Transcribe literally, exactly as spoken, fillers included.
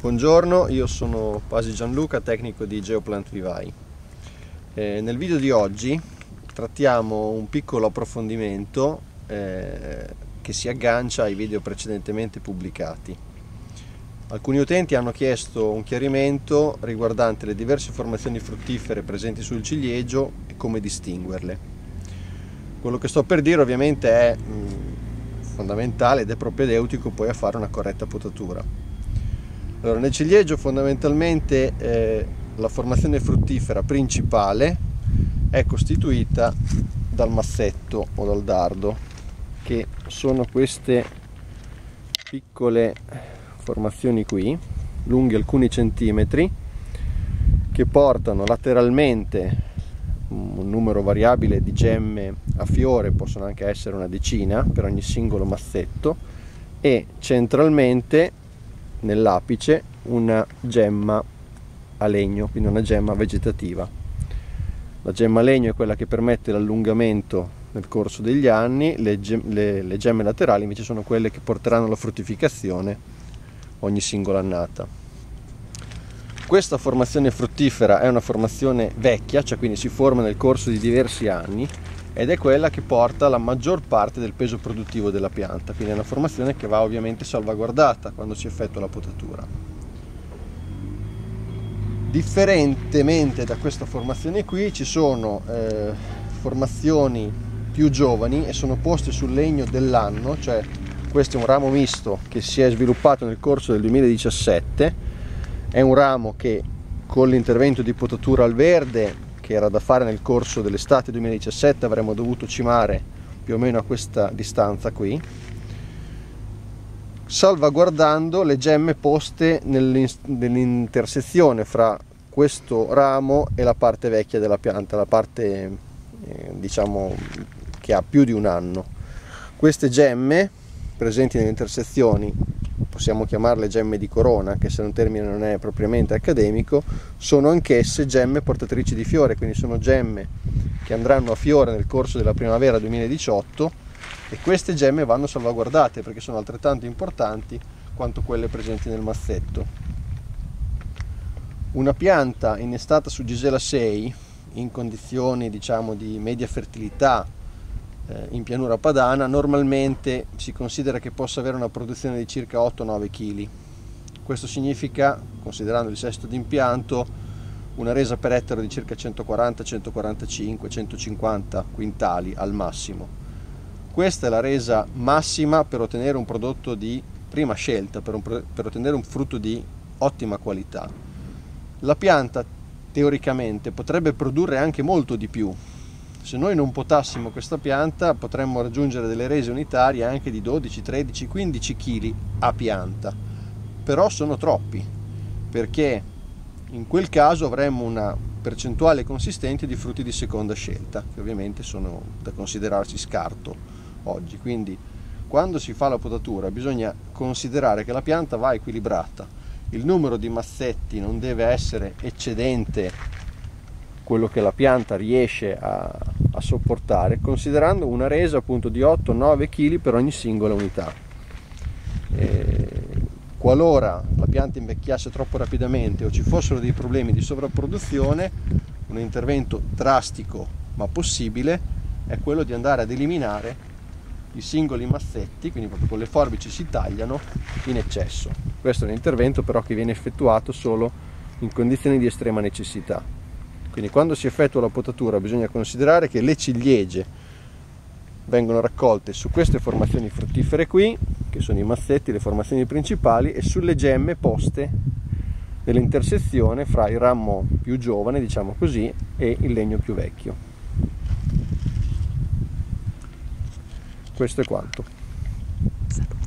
Buongiorno, io sono Pasi Gianluca, tecnico di Geoplant Vivai. Eh, nel video di oggi trattiamo un piccolo approfondimento eh, che si aggancia ai video precedentemente pubblicati. Alcuni utenti hanno chiesto un chiarimento riguardante le diverse formazioni fruttifere presenti sul ciliegio e come distinguerle. Quello che sto per dire ovviamente è mh, fondamentale ed è propedeutico poi a fare una corretta potatura. Allora, nel ciliegio fondamentalmente eh, la formazione fruttifera principale è costituita dal massetto o dal dardo, che sono queste piccole formazioni qui, lunghe alcuni centimetri, che portano lateralmente un numero variabile di gemme a fiore, possono anche essere una decina per ogni singolo massetto, e centralmente nell'apice una gemma a legno, quindi una gemma vegetativa. La gemma a legno è quella che permette l'allungamento nel corso degli anni, le, gem le, le gemme laterali invece sono quelle che porteranno alla fruttificazione ogni singola annata. Questa formazione fruttifera è una formazione vecchia, cioè quindi si forma nel corso di diversi anni, ed è quella che porta la maggior parte del peso produttivo della pianta, quindi è una formazione che va ovviamente salvaguardata quando si effettua la potatura. Differentemente da questa formazione qui ci sono eh, formazioni più giovani e sono poste sul legno dell'anno, cioè questo è un ramo misto che si è sviluppato nel corso del duemiladiciassette, è un ramo che con l'intervento di potatura al verde che era da fare nel corso dell'estate duemiladiciassette avremmo dovuto cimare più o meno a questa distanza qui, salvaguardando le gemme poste nell'intersezione fra questo ramo e la parte vecchia della pianta, la parte eh, diciamo che ha più di un anno. Queste gemme presenti nelle intersezioni, possiamo chiamarle gemme di corona, che se un termine non è propriamente accademico, sono anch'esse gemme portatrici di fiore, quindi sono gemme che andranno a fiore nel corso della primavera duemiladiciotto, e queste gemme vanno salvaguardate perché sono altrettanto importanti quanto quelle presenti nel massetto. Una pianta innestata su Gisela sei in condizioni diciamo di media fertilità in pianura padana normalmente si considera che possa avere una produzione di circa otto nove chili. Questo significa, considerando il sesto d'impianto, una resa per ettaro di circa centoquaranta, centoquarantacinque, centocinquanta quintali al massimo. Questa è la resa massima per ottenere un prodotto di prima scelta, per, un, per ottenere un frutto di ottima qualità. La pianta teoricamente potrebbe produrre anche molto di più. Se noi non potassimo questa pianta potremmo raggiungere delle rese unitarie anche di dodici, tredici, quindici chili a pianta, però sono troppi, perché in quel caso avremmo una percentuale consistente di frutti di seconda scelta, che ovviamente sono da considerarsi scarto oggi. Quindi quando si fa la potatura bisogna considerare che la pianta va equilibrata, il numero di massetti non deve essere eccedente quello che la pianta riesce a, a sopportare, considerando una resa appunto di otto nove chili per ogni singola unità. E qualora la pianta invecchiasse troppo rapidamente o ci fossero dei problemi di sovrapproduzione, un intervento drastico ma possibile è quello di andare ad eliminare i singoli massetti, quindi proprio con le forbici si tagliano in eccesso. Questo è un intervento però che viene effettuato solo in condizioni di estrema necessità. Quindi quando si effettua la potatura bisogna considerare che le ciliegie vengono raccolte su queste formazioni fruttifere qui, che sono i massetti, le formazioni principali, e sulle gemme poste nell'intersezione fra il ramo più giovane, diciamo così, e il legno più vecchio. Questo è quanto.